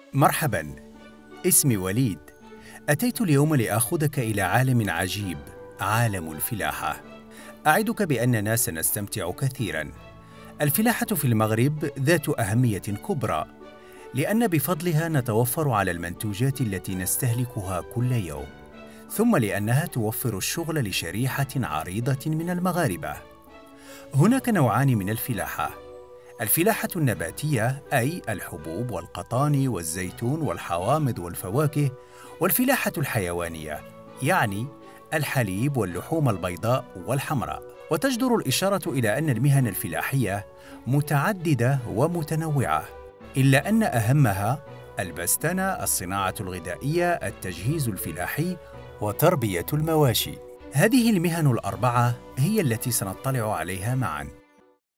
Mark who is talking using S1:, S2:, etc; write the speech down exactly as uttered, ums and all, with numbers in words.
S1: مرحباً، اسمي وليد. أتيت اليوم لآخذك إلى عالم عجيب، عالم الفلاحة. أعدك بأننا سنستمتع كثيراً. الفلاحة في المغرب ذات أهمية كبرى، لأن بفضلها نتوفر على المنتوجات التي نستهلكها كل يوم، ثم لأنها توفر الشغل لشريحة عريضة من المغاربة. هناك نوعان من الفلاحة: الفلاحة النباتية، أي الحبوب والقطان والزيتون والحوامض والفواكه، والفلاحة الحيوانية، يعني الحليب واللحوم البيضاء والحمراء. وتجدر الإشارة إلى أن المهن الفلاحية متعددة ومتنوعة، إلا أن أهمها البستنة، الصناعة الغذائية، التجهيز الفلاحي، وتربية المواشي. هذه المهن الأربعة هي التي سنطلع عليها معاً.